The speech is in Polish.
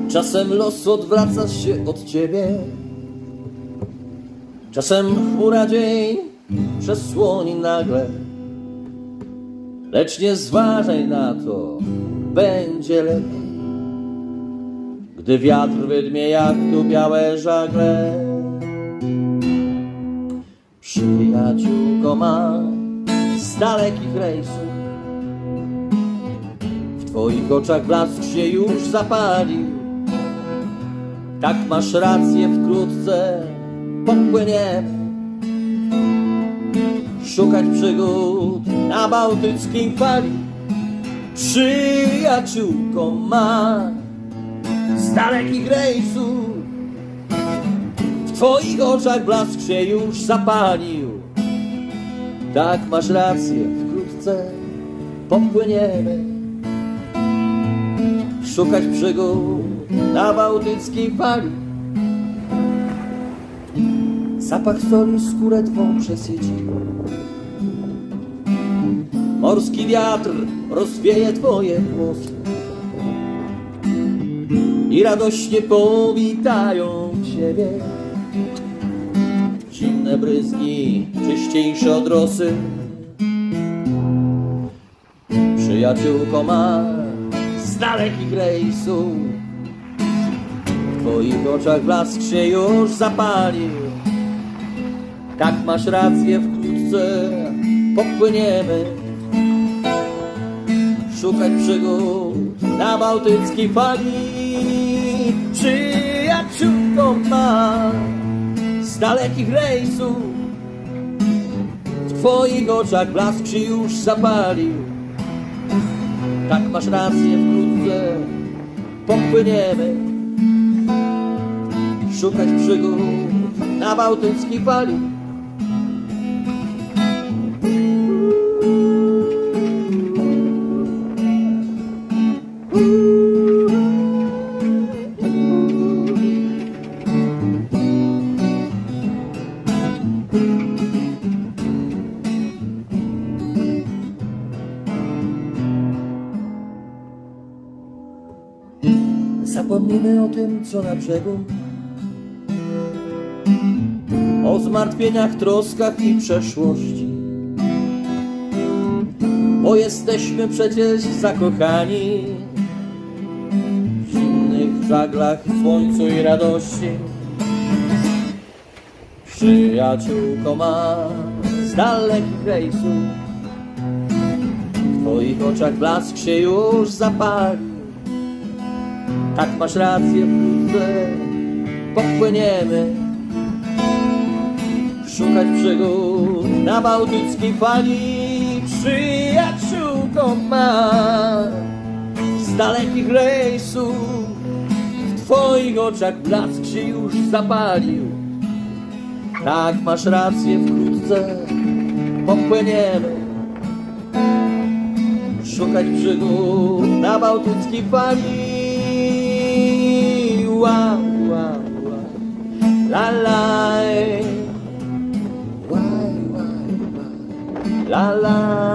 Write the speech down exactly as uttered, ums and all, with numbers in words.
Czasem los odwraca się od ciebie, czasem chmura dzień przesłoni nagle. Lecz nie zważaj na to, będzie lepiej, gdy wiatr wydmie jak tu białe żagle. Przyjaciółko ma z dalekich rejsów, w twoich oczach blask się już zapalił. Tak, masz rację, wkrótce popłyniemy szukać przygód na bałtyckiej fali. Przyjaciółko ma z dalekich rejsów, w twoich oczach blask się już zapalił. Tak, masz rację, wkrótce popłyniemy szukać przygód na bałtyckiej fali. Zapach soli skórę twą przesycił, morski wiatr rozwieje twoje włosy i radośnie powitają ciebie zimne bryzgi, czyściejsze od rosy. Przyjaciółko ma z dalekich rejsów, w twoich oczach blask się już zapalił. Tak, masz rację, wkrótce popłyniemy szukać przygód na bałtyckiej fali. Przyjaciółko ma z dalekich rejsów, w twoich oczach blask się już zapalił. Tak, masz rację, wkrótce popłyniemy szukać przygód na bałtyckiej fali. Zapomnimy o tym, co na brzegu, o zmartwieniach, troskach i przeszłości, bo jesteśmy przecież zakochani w zimnych żaglach, słońcu i radości. Przyjaciółko ma z dalekich rejsów, w twoich oczach blask się już zapali. Tak, masz rację, wkrótce popłyniemy szukać przygód na bałtyckiej fali. Przyjaciółko ma z dalekich rejsów, w twoich oczach blask się już zapalił. Tak, masz rację, wkrótce popłyniemy szukać przygód na bałtyckiej fali. Wow, wow, wow. La la, wow, wow, wow. La la.